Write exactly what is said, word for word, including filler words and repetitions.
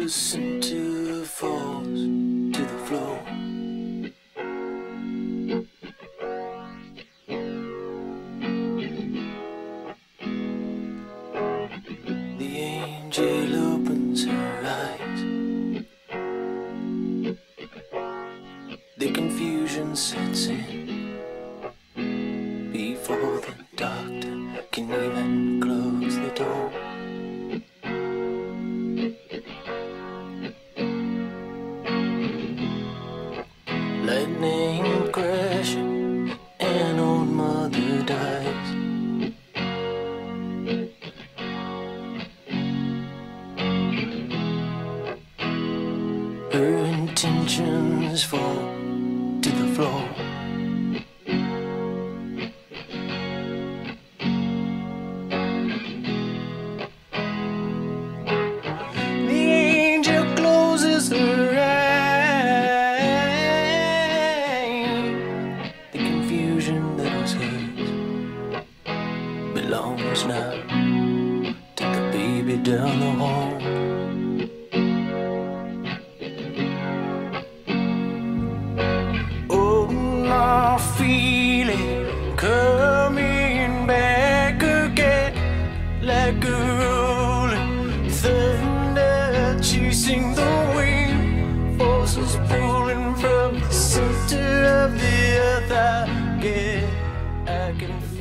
listen to falls to the floor. The angel opens her eyes. The confusion sets in before the doctor can even close the door. Lightning crashing, an old mother dies. Her intentions fall to the floor. The angel closes her eyes. The confusion that was hers belongs now to the baby down the hall. Feeling coming back again, like a rolling thunder chasing the wind, forces pulling from the center of the earth. I get, I can feel